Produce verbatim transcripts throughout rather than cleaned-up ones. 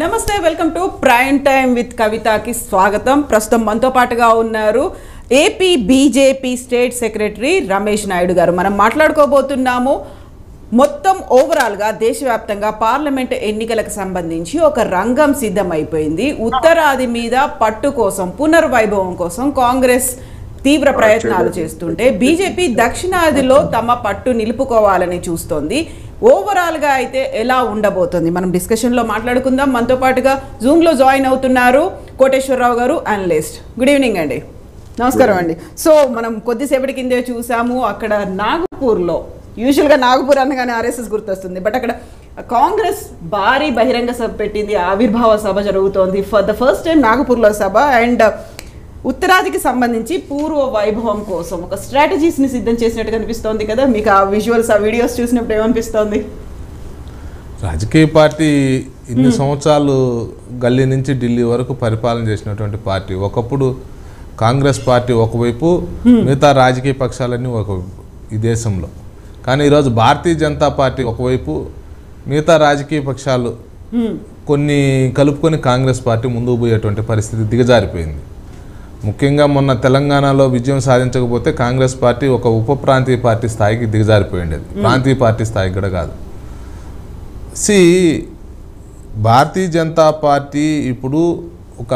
నమస్తే welcome to prime time with కవితకి స్వాగతం. ప్రస్తుతం మనతో పాటుగా ఉన్నారు AP BJP state secretary Ramesh Naidu గారు. మనం మాట్లాడుకోబోతున్నాము మొత్తం ఓవరాల్గా దేశవ్యాప్తంగా పార్లమెంట్ ఎన్నికలకు సంబంధించి ఒక రంగం సిద్ధమైపోయింది. ఉత్తరాది మీద పట్టు కోసం, పునర్వైభవం కోసం కాంగ్రెస్ తీవ్ర ప్రయత్నాలు చేస్తుంటే బీజేపీ దక్షిణాదిలో తమ పట్టు నిలుపుకోవాలని చూస్తోంది. ఓవరాల్గా అయితే ఎలా ఉండబోతుంది మనం డిస్కషన్లో మాట్లాడుకుందాం. మనతో పాటుగా జూమ్లో జాయిన్ అవుతున్నారు కోటేశ్వరరావు గారు, అనలిస్ట్. గుడ్ ఈవినింగ్ అండి. నమస్కారం అండి. సో మనం కొద్దిసేపటి కిందే చూసాము, అక్కడ నాగపూర్లో, యూజువల్గా నాగపూర్ అనగానే ఆర్ఎస్ఎస్ గుర్తొస్తుంది, బట్ అక్కడ కాంగ్రెస్ భారీ బహిరంగ సభ పెట్టింది, ఆవిర్భావ సభ జరుగుతోంది. ఫర్ ద ఫస్ట్ టైం నాగపూర్లో సభ. అండ్ ఉత్తరాదికి సంబంధించి పూర్వ వైభవం కోసం ఒక స్ట్రాటజీస్ని సిద్ధం చేసినట్టు కనిపిస్తోంది కదా. మీకు ఆ విజువల్స్, ఆ వీడియోస్ చూసినప్పుడు ఏమనిపిస్తోంది? రాజకీయ పార్టీ ఇన్ని సంవత్సరాలు గల్లీ నుంచి ఢిల్లీ వరకు పరిపాలన చేసినటువంటి పార్టీ. ఒకప్పుడు కాంగ్రెస్ పార్టీ ఒకవైపు, మిగతా రాజకీయ పక్షాలన్నీ ఒకవైపు ఈ దేశంలో. కానీ ఈరోజు భారతీయ జనతా పార్టీ ఒకవైపు, మిగతా రాజకీయ పక్షాలు కొన్ని కలుపుకొని కాంగ్రెస్ పార్టీ ముందుకు పోయేటువంటి పరిస్థితి దిగజారిపోయింది. ముఖ్యంగా మొన్న తెలంగాణలో విజయం సాధించకపోతే కాంగ్రెస్ పార్టీ ఒక ఉప ప్రాంతీయ పార్టీ స్థాయికి దిగజారిపోయిండేది, ప్రాంతీయ పార్టీ స్థాయికి కూడా కాదు. సి భారతీయ జనతా పార్టీ ఇప్పుడు ఒక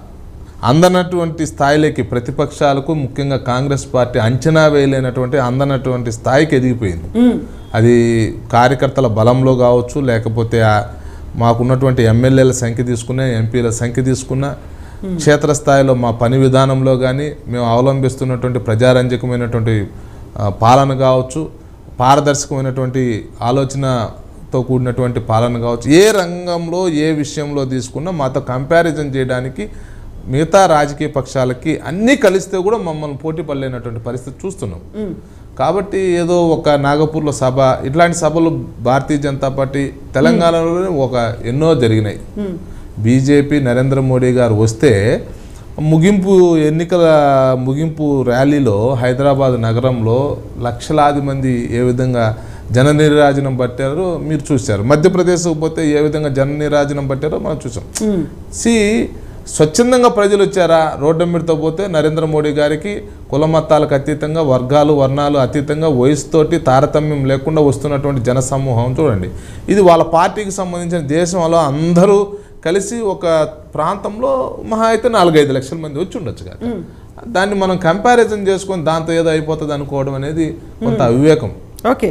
అందనటువంటి స్థాయిలోకి, ప్రతిపక్షాలకు ముఖ్యంగా కాంగ్రెస్ పార్టీ అంచనా వేయలేనటువంటి అందనటువంటి స్థాయికి ఎదిగిపోయింది. అది కార్యకర్తల బలంలో కావచ్చు, లేకపోతే మాకున్నటువంటి ఎమ్మెల్యేల సంఖ్య తీసుకున్నా, ఎంపీల సంఖ్య తీసుకున్నా, క్షేత్రస్థాయిలో మా పని విధానంలో కానీ, మేము అవలంబిస్తున్నటువంటి ప్రజారంజకమైనటువంటి పాలన కావచ్చు, పారదర్శకమైనటువంటి ఆలోచనతో కూడినటువంటి పాలన కావచ్చు, ఏ రంగంలో ఏ విషయంలో తీసుకున్నా మాతో కంపారిజన్ చేయడానికి మిగతా రాజకీయ పక్షాలకి అన్నీ కలిస్తే కూడా మమ్మల్ని పోటీ పడలేనటువంటి పరిస్థితి చూస్తున్నాం. కాబట్టి ఏదో ఒక నాగపూర్లో సభ, ఇట్లాంటి సభలు భారతీయ జనతా పార్టీ తెలంగాణలో ఒక ఎన్నో జరిగినాయి. బీజేపీ నరేంద్ర మోడీ గారు వస్తే ముగింపు ఎన్నికల ముగింపు ర్యాలీలో హైదరాబాద్ నగరంలో లక్షలాది మంది ఏ విధంగా జన నీరాజనం పట్టారో మీరు చూశారు. మధ్యప్రదేశ్కి పోతే ఏ విధంగా జన నీరాజనం పట్టారో మనం చూసాం. సి స్వచ్ఛందంగా ప్రజలు వచ్చారా? రోడ్డు మీదతో పోతే నరేంద్ర మోడీ గారికి కుల మతాలకు అతీతంగా, వర్గాలు వర్ణాలు అతీతంగా, వయసుతోటి తారతమ్యం లేకుండా వస్తున్నటువంటి జన సమూహం చూడండి. ఇది వాళ్ళ పార్టీకి సంబంధించిన దేశంలో అందరూ కలిసి ఒక ప్రాంతంలో మహా అయితే నాలుగైదు లక్షల మంది వచ్చి ఉండొచ్చు కదా. దాన్ని మనం కంపారిజన్ చేసుకొని దాంతో ఏదో అయిపోతుంది అనుకోవడం అనేది కొంత అవివేకం. ఓకే,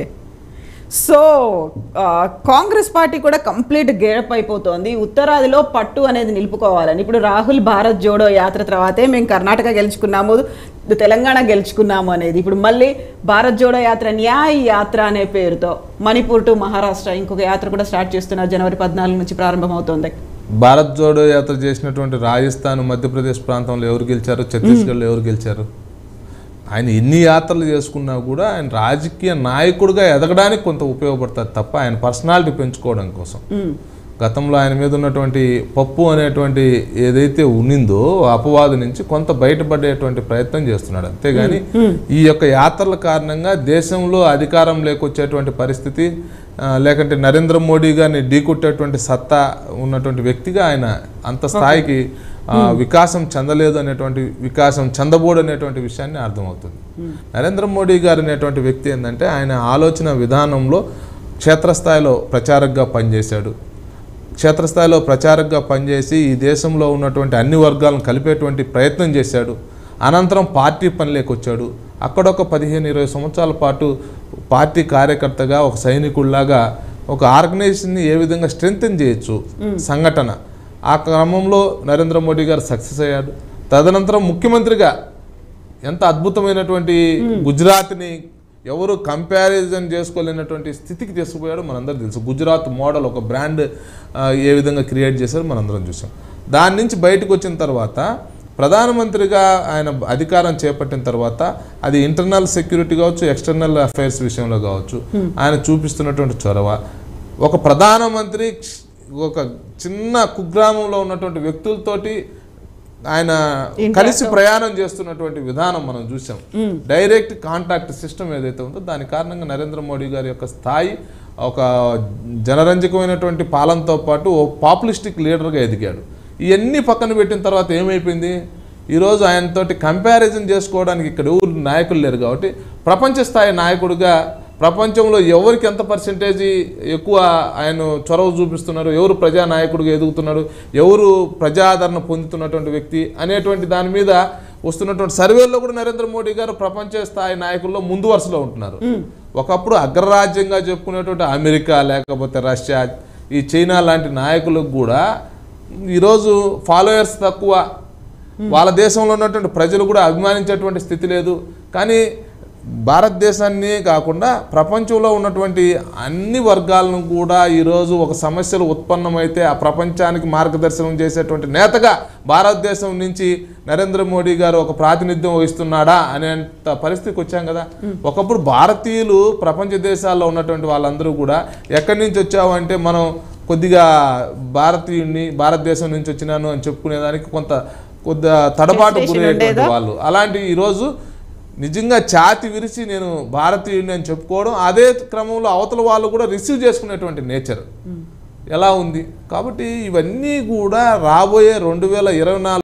సో కాంగ్రెస్ పార్టీ కూడా కంప్లీట్ గేరప్ అయిపోతుంది. ఉత్తరాదిలో పట్టు అనేది నిలుపుకోవాలని ఇప్పుడు రాహుల్ భారత్ జోడో యాత్ర తర్వాతే మేము కర్ణాటక గెలుచుకున్నాము, తెలంగాణ గెలుచుకున్నాము అనేది, ఇప్పుడు మళ్ళీ భారత్ జోడో యాత్ర, న్యాయ్ యాత్ర అనే పేరుతో మణిపూర్ టు మహారాష్ట్ర ఇంకొక యాత్ర కూడా స్టార్ట్ చేస్తున్నారు. జనవరి పద్నాలుగు నుంచి ప్రారంభమవుతుంది. భారత్ జోడో యాత్ర చేసినటువంటి రాజస్థాన్, మధ్యప్రదేశ్ ప్రాంతంలో ఎవరు గెలిచారు? ఛత్తీస్గఢ్లో ఎవరు గెలిచారు? ఆయన ఎన్ని యాత్రలు చేసుకున్నా కూడా ఆయన రాజకీయ నాయకుడిగా ఎదగడానికి కొంత ఉపయోగపడుతుంది తప్ప ఆయన పర్సనాలిటీ పెంచుకోవడం కోసం. గతంలో ఆయన మీద ఉన్నటువంటి పప్పు అనేటువంటి ఏదైతే ఉన్నిందో అపవాదు నుంచి కొంత బయటపడేటువంటి ప్రయత్నం చేస్తున్నాడు. అంతేగాని ఈ యొక్క యాత్రల కారణంగా దేశంలో అధికారం లేకొచ్చేటువంటి పరిస్థితి, లేకంటే నరేంద్ర మోడీ గారిని ఢీకొట్టేటువంటి సత్తా ఉన్నటువంటి వ్యక్తిగా ఆయన అంత స్థాయికి వికాసం చెందలేదు అనేటువంటి, వికాసం చెందబోడు అనేటువంటి విషయాన్ని అర్థమవుతుంది. నరేంద్ర మోడీ గారు అనేటువంటి వ్యక్తి ఏంటంటే ఆయన ఆలోచన విధానంలో క్షేత్రస్థాయిలో ప్రచారకగా పనిచేశాడు. క్షేత్రస్థాయిలో ప్రచారకగా పనిచేసి ఈ దేశంలో ఉన్నటువంటి అన్ని వర్గాలను కలిపేటువంటి ప్రయత్నం చేశాడు. అనంతరం పార్టీ పనిలోకి వచ్చాడు. అక్కడొక పదిహేను ఇరవై సంవత్సరాల పాటు పార్టీ కార్యకర్తగా, ఒక సైనికుల్లాగా ఒక ఆర్గనైజేషన్ని ఏ విధంగా స్ట్రెంగ్తెన్ చేయొచ్చు సంఘటన, ఆ క్రమంలో నరేంద్ర మోడీ గారు సక్సెస్ అయ్యాడు. తదనంతరం ముఖ్యమంత్రిగా ఎంత అద్భుతమైనటువంటి గుజరాత్ని ఎవరు కంపారిజన్ చేసుకోలేనటువంటి స్థితికి తీసుకుపోయాడో మనందరూ తెలుసు. గుజరాత్ మోడల్ ఒక బ్రాండ్ ఏ విధంగా క్రియేట్ చేశారో మనందరం చూసాం. దాని నుంచి బయటకు వచ్చిన తర్వాత ప్రధానమంత్రిగా ఆయన అధికారం చేపట్టిన తర్వాత అది ఇంటర్నల్ సెక్యూరిటీ కావచ్చు, ఎక్స్టర్నల్ అఫైర్స్ విషయంలో కావచ్చు, ఆయన చూపిస్తున్నటువంటి చొరవ, ఒక ప్రధానమంత్రి ఒక చిన్న కుగ్రామంలో ఉన్నటువంటి వ్యక్తులతోటి ఆయన కలిసి ప్రయాణం చేస్తున్నటువంటి విధానం మనం చూసాం. డైరెక్ట్ కాంటాక్ట్ సిస్టమ్ ఏదైతే ఉందో దాని కారణంగా నరేంద్ర మోడీ గారి యొక్క స్థాయి ఒక జనరంజకమైనటువంటి పాలనతో పాటు ఓ పాపులిస్టిక్ లీడర్గా ఎదిగాడు. ఇవన్నీ పక్కన పెట్టిన తర్వాత ఏమైపోయింది, ఈరోజు ఆయనతోటి కంపారిజన్ చేసుకోవడానికి ఇక్కడ ఎవరు నాయకులు లేరు. కాబట్టి ప్రపంచ స్థాయి నాయకుడిగా ప్రపంచంలో ఎవరికి ఎంత పర్సెంటేజీ ఎక్కువ ఆయన చొరవ చూపిస్తున్నారు, ఎవరు ప్రజానాయకుడిగా ఎదుగుతున్నాడు, ఎవరు ప్రజాదరణ పొందుతున్నటువంటి వ్యక్తి అనేటువంటి దాని మీద వస్తున్నటువంటి సర్వేల్లో కూడా నరేంద్ర మోడీ గారు ప్రపంచ స్థాయి నాయకుల్లో ముందు వరుసలో ఉంటున్నారు. ఒకప్పుడు అగ్రరాజ్యంగా చెప్పుకునేటువంటి అమెరికా లేకపోతే రష్యా, ఈ చైనా లాంటి నాయకులకు కూడా ఈరోజు ఫాలోయర్స్ తక్కువ, వాళ్ళ దేశంలో ఉన్నటువంటి ప్రజలు కూడా అభిమానించేటువంటి స్థితి లేదు. కానీ భారతదేశాన్ని కాకుండా ప్రపంచంలో ఉన్నటువంటి అన్ని వర్గాలను కూడా ఈరోజు ఒక సమస్యలు ఉత్పన్నమైతే ఆ ప్రపంచానికి మార్గదర్శనం చేసేటువంటి నేతగా భారతదేశం నుంచి నరేంద్ర మోడీ గారు ఒక ప్రాతినిధ్యం వహిస్తున్నాడా అనేంత పరిస్థితికి వచ్చాం కదా. ఒకప్పుడు భారతీయులు ప్రపంచ దేశాల్లో ఉన్నటువంటి వాళ్ళందరూ కూడా ఎక్కడి నుంచి వచ్చావంటే మనం కొద్దిగా భారతీయుడిని భారతదేశం నుంచి వచ్చినాను అని చెప్పుకునేదానికి కొంత కొద్దిగా తడబాటు గురయ్యేటువంటి వాళ్ళు. అలాంటి ఈరోజు నిజంగా ఛాతి విరిచి నేను భారతీయుడిని అని చెప్పుకోవడం, అదే క్రమంలో అవతల వాళ్ళు కూడా రిసీవ్ చేసుకునేటువంటి నేచర్ ఎలా ఉంది. కాబట్టి ఇవన్నీ కూడా రాబోయే రెండు వేల ఇరవై నాలుగు